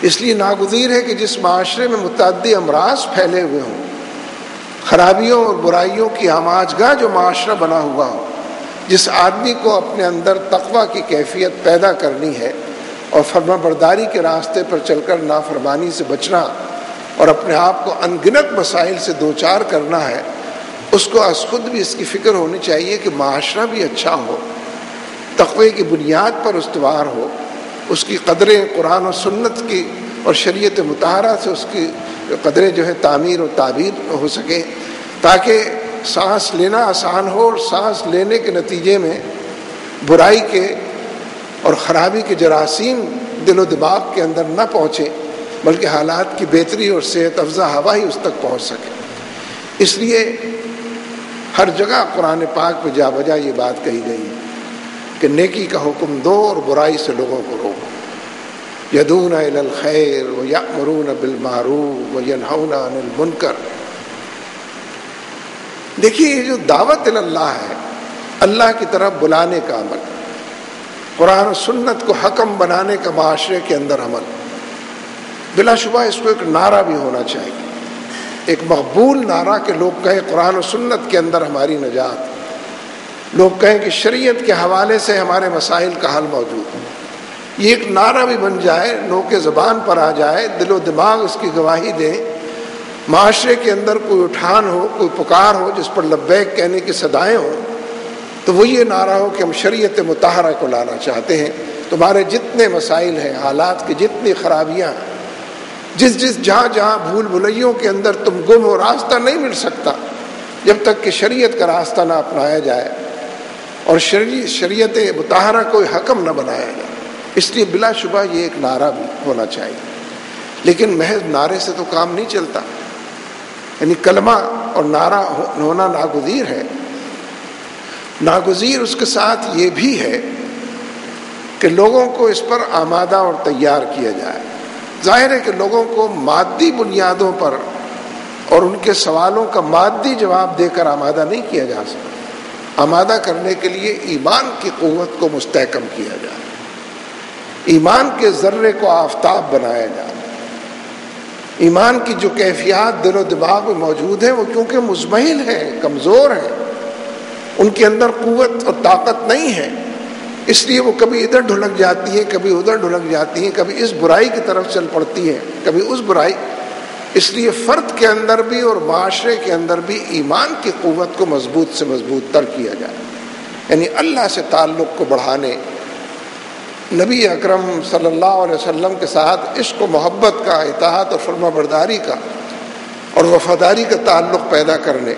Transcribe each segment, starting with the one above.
اس لیے ناگزیر ہے کہ جس معاشرے میں متعدد امراض پھیلے ہوئے ہوں، خرابیوں اور برائیوں کی آماج گاہ جو معاشرہ بنا ہوا ہو، جس آدمی کو اپنے اندر تقویٰ کی کیفیت پیدا کرنی ہے اور فرما برداری کے راستے پر چل کر نافرمانی سے بچنا اور اپنے آپ کو انگنت مسائل سے دوچار کرنا ہے، اس کو از خود بھی اس کی فکر ہونی چاہیے کہ معاشرہ بھی اچھا ہو، تقوی کی بنیاد پر استوار ہو، اس کی قدریں قرآن و سنت کی اور شریعت مطہرہ سے اس کی قدریں جو ہے تعمیر و تعبیر ہو سکے، تاکہ سانس لینا آسان ہو اور سانس لینے کے نتیجے میں برائی کے اور خرابی کے جراثیم دل و دماغ کے اندر نہ پہنچے، بلکہ حالات کی بہتری اور صحت افزا ہوا ہی اس تک پہنچ سکے۔ اس لیے ہر جگہ قرآن پاک میں جا بجا یہ بات کہی گئی ہے کہ نیکی کا حکم دو اور برائی سے لوگوں کو روکو، یدعون الی الخیر ویأمرون بالمعروف وینہون عن المنکر۔ دیکھیے یہ جو دعوت الی اللہ ہے، اللہ کی طرف بلانے کا عمل، قرآن و سنت کو حکم بنانے کا معاشرے کے اندر عمل، بلا شبہ اس کو ایک نعرہ بھی ہونا چاہیے، ایک مقبول نعرہ کہ لوگ کہیں قرآن و سنت کے اندر ہماری نجات، لوگ کہیں کہ شریعت کے حوالے سے ہمارے مسائل کا حل موجود ہے۔ یہ ایک نعرہ بھی بن جائے، لوگ کے زبان پر آ جائے، دل و دماغ اس کی گواہی دیں، معاشرے کے اندر کوئی اٹھان ہو، کوئی پکار ہو جس پر لبیک کہنے کی صدائیں ہوں، تو وہ یہ نعرہ ہو کہ ہم شریعت مطہرہ کو لانا چاہتے ہیں۔ تمہارے جتنے مسائل ہیں، حالات کی جتنی خرابیاں ہیں، جس جہاں بھول بھلیوں کے اندر تم گم ہو، راستہ نہیں مل سکتا جب تک کہ شریعت کا راستہ نہ اپنایا جائے اور شریعت مطہرہ کو حکم نہ بنایا جائے۔ اس لیے بلا شبہ یہ ایک نعرہ بھی ہونا چاہیے، لیکن محض نعرے سے تو کام نہیں چلتا، یعنی کلمہ اور نعرہ ہونا ناگزیر ہے۔ ناگزیر اس کے ساتھ یہ بھی ہے کہ لوگوں کو اس پر آمادہ اور تیار کیا جائے۔ ظاہر ہے کہ لوگوں کو مادی بنیادوں پر اور ان کے سوالوں کا مادی جواب دے کر آمادہ نہیں کیا جا سکتا۔ آمادہ کرنے کے لیے ایمان کی قوت کو مستحکم کیا جائے، ایمان کے ذرے کو آفتاب بنایا جائے۔ ایمان کی جو کیفیات دل و دماغ میں موجود ہیں وہ کیونکہ مزمحل ہیں، کمزور ہیں، ان کے اندر قوت اور طاقت نہیں ہے، اس لیے وہ کبھی ادھر ڈھلک جاتی ہیں، کبھی ادھر ڈھلک جاتی ہیں، کبھی اس برائی کی طرف چل پڑتی ہیں، کبھی اس برائی۔ اس لیے فرد کے اندر بھی اور معاشرے کے اندر بھی ایمان کی قوت کو مضبوط سے مضبوط تر کیا جائے، یعنی اللہ سے تعلق کو بڑھانے، نبی اکرم صلی اللہ علیہ وسلم کے ساتھ عشق و محبت کا، اطاعت اور فرما برداری کا اور وفاداری کا تعلق پیدا کرنے،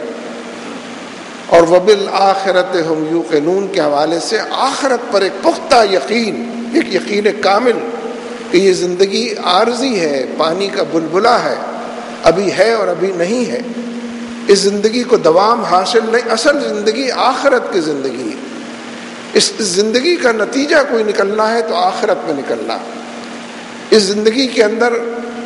اور وبالآخرۃ ہم یوقنون کے حوالے سے آخرت پر ایک پختہ یقین، ایک یقین کامل کہ یہ زندگی عارضی ہے، پانی کا بلبلہ ہے، ابھی ہے اور ابھی نہیں ہے، اس زندگی کو دوام حاصل نہیں، اصل زندگی آخرت کی زندگی ہے، اس زندگی کا نتیجہ کوئی نکلنا ہے تو آخرت میں نکلنا ہے۔ اس زندگی کے اندر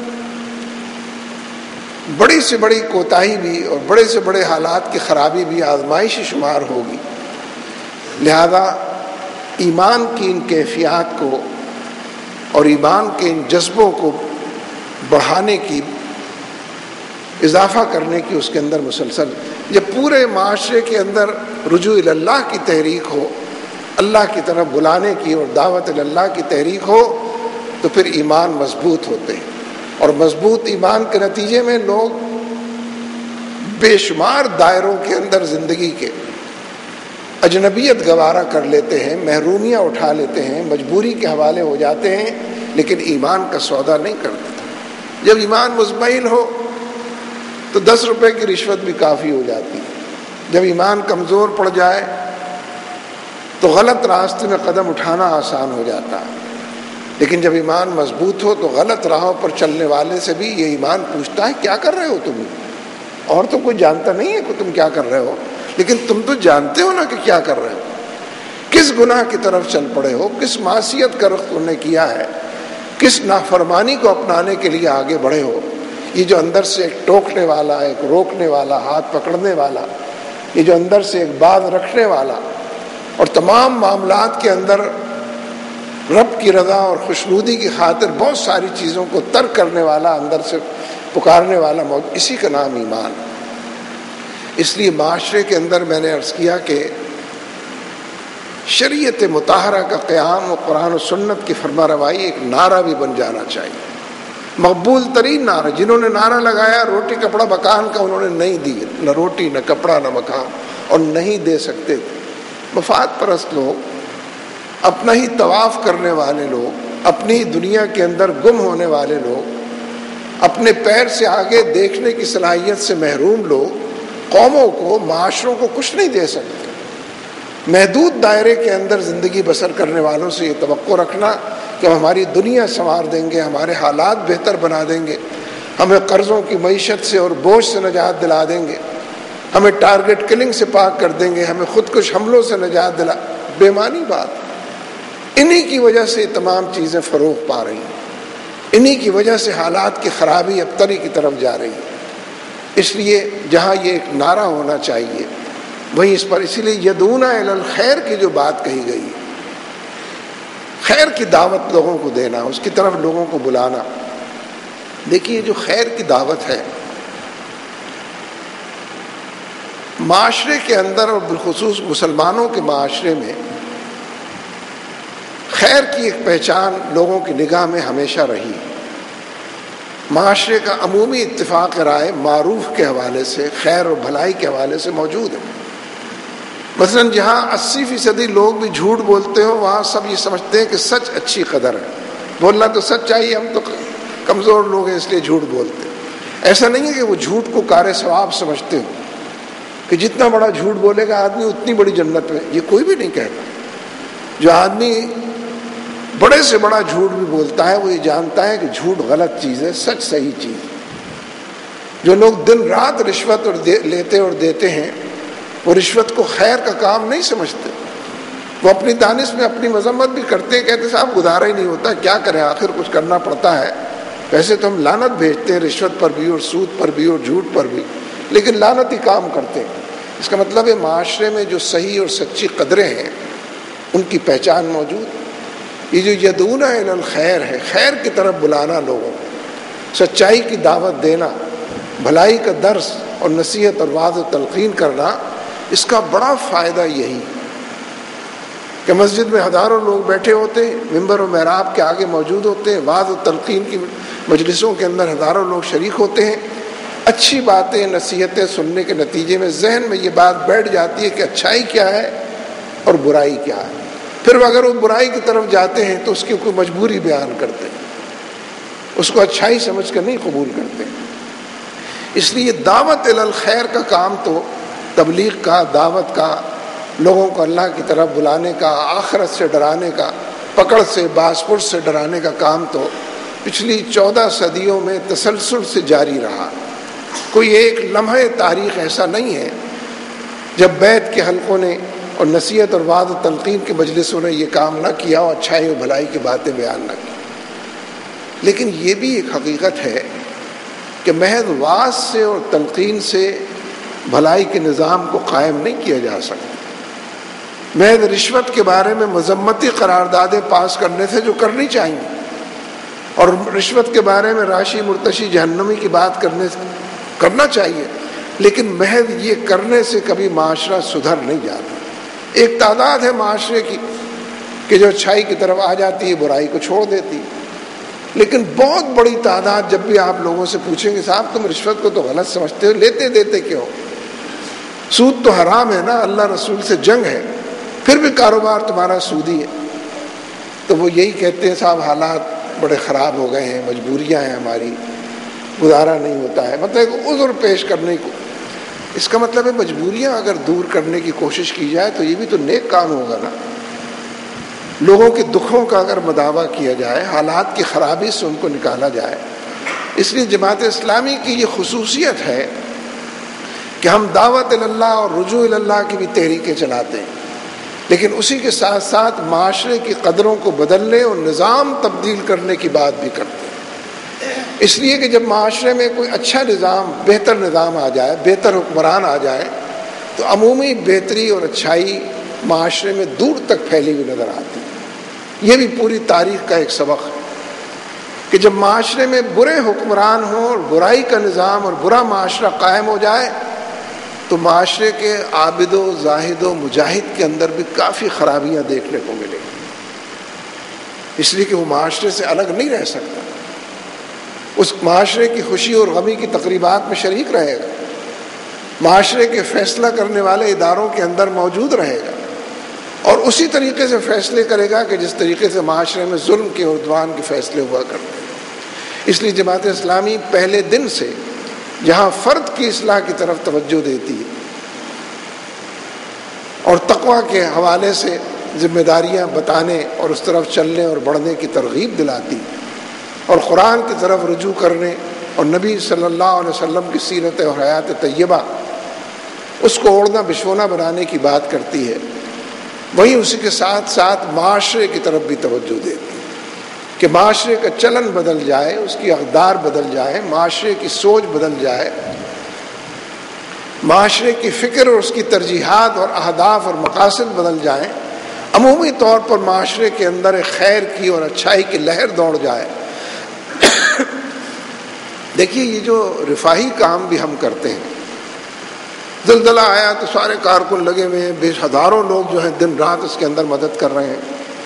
بڑی سے بڑی کوتاہی بھی اور بڑے سے بڑے حالات کی خرابی بھی آزمائش شمار ہوگی، لہذا ایمان کی ان کیفیات کو اور ایمان کے ان جذبوں کو بڑھانے کی، اضافہ کرنے کی اس کے اندر مسلسل، جب پورے معاشرے کے اندر رجوع اللہ کی تحریک ہو، اللہ کی طرف بلانے کی اور دعوت اللہ کی تحریک ہو، تو پھر ایمان مضبوط ہوتے ہیں، اور مضبوط ایمان کے نتیجے میں لوگ بے شمار دائروں کے اندر زندگی کے اجنبیت گوارا کر لیتے ہیں، محرومیاں اٹھا لیتے ہیں، مجبوری کے حوالے ہو جاتے ہیں، لیکن ایمان کا سودا نہیں کرتے۔ جب ایمان مزمحل ہو تو 10 روپے کی رشوت بھی کافی ہو جاتی ہے، جب ایمان کمزور پڑ جائے تو غلط راستے میں قدم اٹھانا آسان ہو جاتا ہے، لیکن جب ایمان مضبوط ہو تو غلط راہوں پر چلنے والے سے بھی یہ ایمان پوچھتا ہے کیا کر رہے ہو تم، اور تو کوئی جانتا نہیں ہے کہ تم کیا کر رہے ہو، لیکن تم تو جانتے ہو نا کہ کیا کر رہے ہو، کس گناہ کی طرف چل پڑے ہو، کس معصیت کا رخ تم نے کیا ہے، کس نافرمانی کو اپنانے کے لیے آگے بڑھے ہو۔ یہ جو اندر سے ایک ٹوکنے والا، ایک روکنے والا، ہاتھ پکڑنے والا، یہ جو اندر سے ایک باز رکھنے والا اور تمام معاملات کے اندر رب کی کی رضا اور خوشنودی کی خاطر بہت ساری چیزوں کو ترک کرنے والا، اندر سے پکارنے والا موجود، اسی کا نام ایمان۔ اس لیے معاشرے کے اندر میں نے عرض کیا کہ شریعت مطہرہ کا قیام اور قرآن و سنت کی فرما روائی ایک نعرہ بھی بن جانا چاہیے، مقبول ترین نعرہ۔ جنہوں نے نعرہ لگایا روٹی کپڑا مکان کا، انہوں نے نہیں دی، نہ روٹی نہ کپڑا نہ مکان، اور نہیں دے سکتے تھے۔ مفاد پرست لوگ، اپنا ہی طواف کرنے والے لوگ، اپنی دنیا کے اندر گم ہونے والے لوگ، اپنے پیر سے آگے دیکھنے کی صلاحیت سے محروم لوگ قوموں کو، معاشروں کو کچھ نہیں دے سکتے۔ محدود دائرے کے اندر زندگی بسر کرنے والوں سے یہ توقع رکھنا کہ ہم ہماری دنیا سنوار دیں گے، ہمارے حالات بہتر بنا دیں گے، ہمیں قرضوں کی معیشت سے اور بوجھ سے نجات دلا دیں گے، ہمیں ٹارگٹ کلنگ سے پاک کر دیں گے، ہمیں خودکش حملوں سے نجات دلا، بے معنی بات۔ انہی کی وجہ سے تمام چیزیں فروغ پا رہی ہیں، انہی کی وجہ سے حالات کی خرابی ابتری کی طرف جا رہی ہے۔ اس لیے جہاں یہ ایک نعرہ ہونا چاہیے وہیں اس پر، اسی لیے یدعون الی الخیر کی جو بات کہی گئی ہے، خیر کی دعوت لوگوں کو دینا، اس کی طرف لوگوں کو بلانا۔ دیکھیے جو خیر کی دعوت ہے معاشرے کے اندر اور بالخصوص مسلمانوں کے معاشرے میں، خیر کی ایک پہچان لوگوں کی نگاہ میں ہمیشہ رہی۔ معاشرے کا عمومی اتفاق رائے معروف کے حوالے سے، خیر اور بھلائی کے حوالے سے موجود ہے۔ مثلا جہاں 80% لوگ بھی جھوٹ بولتے ہو، وہاں سب یہ سمجھتے ہیں کہ سچ اچھی قدر ہے، بولنا تو سچ چاہیے، ہم تو کمزور لوگ ہیں اس لیے جھوٹ بولتے ہیں۔ ایسا نہیں ہے کہ وہ جھوٹ کو کار ثواب سمجھتے ہو کہ جتنا بڑا جھوٹ بولے گا آدمی اتنی بڑی جنت میں، یہ کوئی بھی نہیں کہتا۔ جو آدمی بڑے سے بڑا جھوٹ بھی بولتا ہے وہ یہ جانتا ہے کہ جھوٹ غلط چیز ہے، سچ صحیح چیز ہے۔ جو لوگ دن رات رشوت لیتے اور دیتے ہیں، وہ رشوت کو خیر کا کام نہیں سمجھتے، وہ اپنی دانش میں اپنی مذمت بھی کرتے ہیں، کہتے صاحب گزارا ہی نہیں ہوتا، کیا کریں، آخر کچھ کرنا پڑتا ہے۔ ویسے تو ہم لعنت بھیجتے ہیں رشوت پر بھی اور سود پر بھی اور جھوٹ پر بھی، لیکن لعنت ہی کام کرتے ہیں۔ اس کا مطلب ہے معاشرے میں جو صحیح اور سچی قدریں ہیں ان کی پہچان موجود۔ یہ جو یدعون الی الخیر ہے، خیر کی طرف بلانا لوگوں کو، سچائی کی دعوت دینا، بھلائی کا درس اور نصیحت اور وعظ و تلقین کرنا، اس کا بڑا فائدہ یہی کہ مسجد میں ہزاروں لوگ بیٹھے ہوتے ہیں، ممبر و محراب کے آگے موجود ہوتے ہیں، وعظ و تلقین کی مجلسوں کے اندر ہزاروں لوگ شریک ہوتے ہیں، اچھی باتیں نصیحتیں سننے کے نتیجے میں ذہن میں یہ بات بیٹھ جاتی ہے کہ اچھائی کیا ہے اور برائی کیا ہے۔ پھر اگر وہ برائی کی طرف جاتے ہیں تو اس کی کوئی مجبوری بیان کرتے ہیں، اس کو اچھائی سمجھ کر نہیں قبول کرتے۔ اس لیے دعوت الی الخیر کا کام تو، تبلیغ کا، دعوت کا، لوگوں کو اللہ کی طرف بلانے کا، آخرت سے ڈرانے کا، پکڑ سے باسپور سے ڈرانے کا کام تو پچھلی 14 صدیوں میں تسلسل سے جاری رہا۔ کوئی ایک لمحہ تاریخ ایسا نہیں ہے جب بیت کے حلقوں نے اور نصیحت اور وعظ و تلقین کے مجلسوں نے یہ کام نہ کیا اور اچھائی و بھلائی کی باتیں بیان نہ کی۔ لیکن یہ بھی ایک حقیقت ہے کہ محض وعظ سے اور تلقین سے بھلائی کے نظام کو قائم نہیں کیا جا سکتا۔ محض رشوت کے بارے میں مذمتی قراردادیں پاس کرنے سے جو کرنی چاہیے، اور رشوت کے بارے میں راشی مرتشی جہنمی کی بات کرنا چاہیے، لیکن محض یہ کرنے سے کبھی معاشرہ سدھر نہیں جاتا۔ ایک تعداد ہے معاشرے کی کہ جو اچھائی کی طرف آ جاتی ہے، برائی کو چھوڑ دیتی، لیکن بہت بڑی تعداد، جب بھی آپ لوگوں سے پوچھیں گے صاحب تم رشوت کو تو غلط سمجھتے ہو، لیتے دیتے کیوں؟ سود تو حرام ہے نا، اللہ رسول سے جنگ ہے، پھر بھی کاروبار تمہارا سودی ہے۔ تو وہ یہی کہتے ہیں صاحب حالات بڑے خراب ہو گئے ہیں، مجبوریاں ہیں ہماری، گزارا نہیں ہوتا ہے، مطلب ایک عذر پیش کرنے کو۔ اس کا مطلب ہے مجبوریاں اگر دور کرنے کی کوشش کی جائے تو یہ بھی تو نیک کام ہوگا نا۔ لوگوں کے دکھوں کا اگر مداوع کیا جائے، حالات کی خرابی سے ان کو نکالا جائے۔ اس لیے جماعت اسلامی کی یہ خصوصیت ہے کہ ہم دعوت اللہ اور رجوع اللہ کی بھی تحریکیں چلاتے ہیں، لیکن اسی کے ساتھ ساتھ معاشرے کی قدروں کو بدلنے اور نظام تبدیل کرنے کی بات بھی کرتے ہیں۔ اس لیے کہ جب معاشرے میں کوئی اچھا نظام، بہتر نظام آ جائے، بہتر حکمران آ جائے، تو عمومی بہتری اور اچھائی معاشرے میں دور تک پھیلی ہوئی نظر آتی ہے۔ یہ بھی پوری تاریخ کا ایک سبق ہے کہ جب معاشرے میں برے حکمران ہوں اور برائی کا نظام اور برا معاشرہ قائم ہو جائے تو معاشرے کے عابد و زاہد و مجاہد کے اندر بھی کافی خرابیاں دیکھنے کو ملیں گی، اس لیے کہ وہ معاشرے سے الگ نہیں رہ سکتا، اس معاشرے کی خوشی اور غمی کی تقریبات میں شریک رہے گا، معاشرے کے فیصلہ کرنے والے اداروں کے اندر موجود رہے گا اور اسی طریقے سے فیصلے کرے گا کہ جس طریقے سے معاشرے میں ظلم کے اور عدوان کے فیصلے ہوا کرتے ہیں۔ اس لیے جماعت اسلامی پہلے دن سے جہاں فرد کی اصلاح کی طرف توجہ دیتی ہے اور تقویٰ کے حوالے سے ذمہ داریاں بتانے اور اس طرف چلنے اور بڑھنے کی ترغیب دلاتی اور قرآن کی طرف رجوع کرنے اور نبی صلی اللہ علیہ وسلم کی سیرت اور حیات طیبہ اس کو اوڑھنا بچھونا بنانے کی بات کرتی ہے، وہیں اسی کے ساتھ ساتھ معاشرے کی طرف بھی توجہ دیتی ہے کہ معاشرے کا چلن بدل جائے، اس کی اقدار بدل جائے، معاشرے کی سوچ بدل جائے، معاشرے کی فکر اور اس کی ترجیحات اور اہداف اور مقاصد بدل جائیں، عمومی طور پر معاشرے کے اندر ایک خیر کی اور اچھائی کی لہر دوڑ جائے۔ دیکھیے یہ جو رفاہی کام بھی ہم کرتے ہیں، زلزلہ آیا تو سارے کارکن لگے ہوئے ہیں، ہزاروں لوگ جو ہیں دن رات اس کے اندر مدد کر رہے ہیں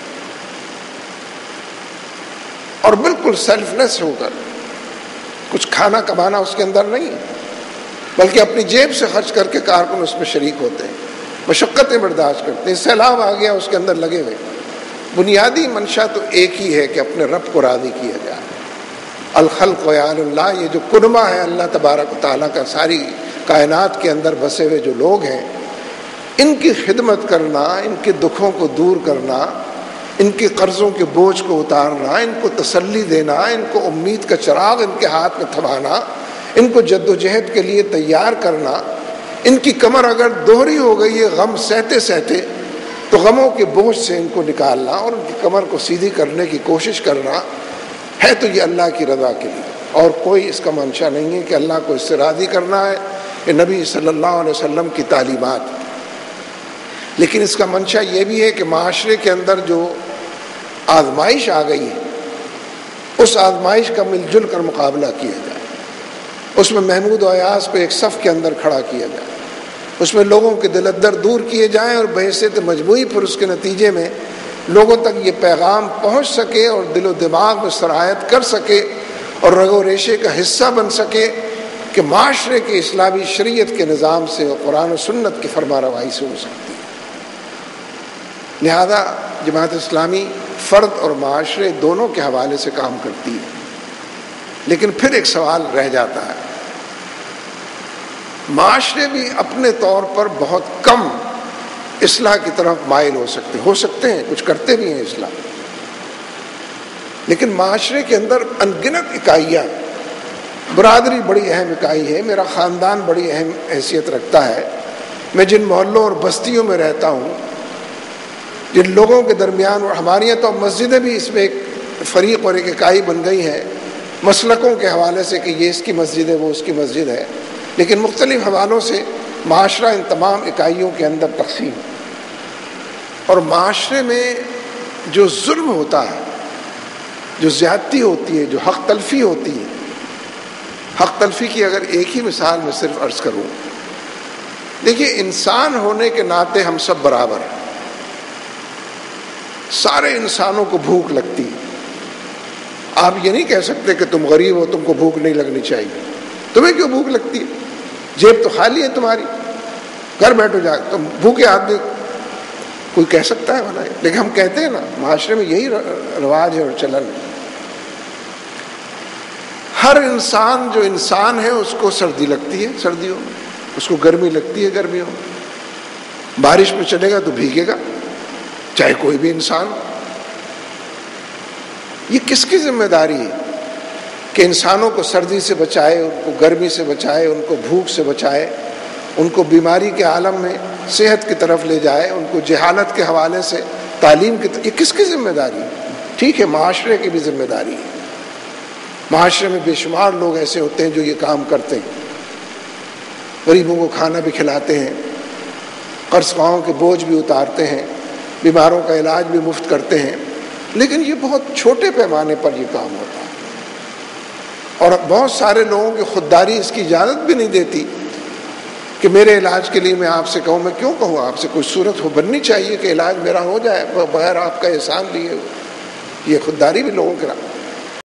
اور بالکل سیلف لیس ہو کر، کچھ کھانا کمانا اس کے اندر نہیں بلکہ اپنی جیب سے خرچ کر کے کارکن اس میں شریک ہوتے ہیں، مشقتیں برداشت کرتے ہیں، سیلاب آ گیا اس کے اندر لگے ہوئے۔ بنیادی منشا تو ایک ہی ہے کہ اپنے رب کو راضی کیا جائے۔ الخلق ویال اللہ، یہ جو کنما ہے اللہ تبارک و تعالیٰ کا ساری کائنات کے اندر بسے ہوئے جو لوگ ہیں، ان کی خدمت کرنا، ان کے دکھوں کو دور کرنا، ان کے قرضوں کے بوجھ کو اتارنا، ان کو تسلی دینا، ان کو امید کا چراغ ان کے ہاتھ میں تھمانا، ان کو جد و جہد کے لیے تیار کرنا، ان کی کمر اگر دوہری ہو گئی ہے غم سہتے سہتے تو غموں کے بوجھ سے ان کو نکالنا اور ان کی کمر کو سیدھی کرنے کی کوشش کرنا ہے تو یہ اللہ کی رضا کے لیے، اور کوئی اس کا منشا نہیں ہے کہ اللہ کو اس سے راضی کرنا ہے، یہ نبی صلی اللہ علیہ وسلم کی تعلیمات۔ لیکن اس کا منشا یہ بھی ہے کہ معاشرے کے اندر جو آزمائش آ گئی ہے اس آزمائش کا مل جل کر مقابلہ کیا جائے، اس میں محمود و ایاز کو ایک صف کے اندر کھڑا کیا جائے، اس میں لوگوں کے دل اندر دور کیے جائیں اور بحیثیت مجموعی پھر اس کے نتیجے میں لوگوں تک یہ پیغام پہنچ سکے اور دل و دماغ میں سرایت کر سکے اور رگ و ریشے کا حصہ بن سکے کہ معاشرے کی اسلامی شریعت کے نظام سے اور قرآن و سنت کی فرما روائی سے ہو سکتی ہے۔ لہذا جماعت اسلامی فرد اور معاشرے دونوں کے حوالے سے کام کرتی ہے، لیکن پھر ایک سوال رہ جاتا ہے، معاشرے بھی اپنے طور پر بہت کم اصلاح کی طرف مائل ہو سکتے ہیں، کچھ کرتے بھی ہیں اصلاح، لیکن معاشرے کے اندر انگنت اکائیاں، برادری بڑی اہم اکائی ہے، میرا خاندان بڑی اہم حیثیت رکھتا ہے، میں جن محلوں اور بستیوں میں رہتا ہوں، جن لوگوں کے درمیان، اور ہمارے یہاں تو مسجدیں بھی اس میں ایک فریق اور ایک اکائی بن گئی ہیں مسلکوں کے حوالے سے کہ یہ اس کی مسجد ہے وہ اس کی مسجد ہے، لیکن مختلف حوالوں سے معاشرہ ان تمام اکائیوں کے اندر تقسیم، اور معاشرے میں جو ظلم ہوتا ہے، جو زیادتی ہوتی ہے، جو حق تلفی ہوتی ہے، حق تلفی کی اگر ایک ہی مثال میں صرف عرض کروں، دیکھیے انسان ہونے کے ناطے ہم سب برابر ہیں، سارے انسانوں کو بھوک لگتی ہے، آپ یہ نہیں کہہ سکتے کہ تم غریب ہو تم کو بھوک نہیں لگنی چاہیے، تمہیں کیوں بھوک لگتی ہے؟ جیب تو خالی ہے تمہاری، گھر بیٹھو جا، تم بھوکے آدمی کوئی کہہ سکتا ہے بھلا؟ لیکن ہم کہتے ہیں نا، معاشرے میں یہی رواج ہے اور چلن ہے۔ ہر انسان جو انسان ہے اس کو سردی لگتی ہے سردیوں میں، اس کو گرمی لگتی ہے گرمیوں میں، بارش میں چلے گا تو بھیگے گا، چاہے کوئی بھی انسان ہو۔ یہ کس کی ذمہ داری ہے کہ انسانوں کو سردی سے بچائے، ان کو گرمی سے بچائے، ان کو بھوک سے بچائے، ان کو بیماری کے عالم میں صحت کی طرف لے جائے، ان کو جہالت کے حوالے سے تعلیم کی طرف؟ یہ کس کی ذمہ داری ہے؟ ٹھیک ہے معاشرے کی بھی ذمہ داری ہے، معاشرے میں بے شمار لوگ ایسے ہوتے ہیں جو یہ کام کرتے ہیں، غریبوں کو کھانا بھی کھلاتے ہیں، قرض خواہوں کے بوجھ بھی اتارتے ہیں، بیماروں کا علاج بھی مفت کرتے ہیں، لیکن یہ بہت چھوٹے پیمانے پر یہ کام ہوتا ہے، اور بہت سارے لوگوں کی خودداری اس کی اجازت بھی نہیں دیتی کہ میرے علاج کے لیے میں آپ سے کہوں. میں کیوں کہوں آپ سے؟ کوئی صورت ہو بننی چاہیے کہ علاج میرا ہو جائے بغیر آپ کا احسان لیے. یہ خودداری بھی لوگوں کے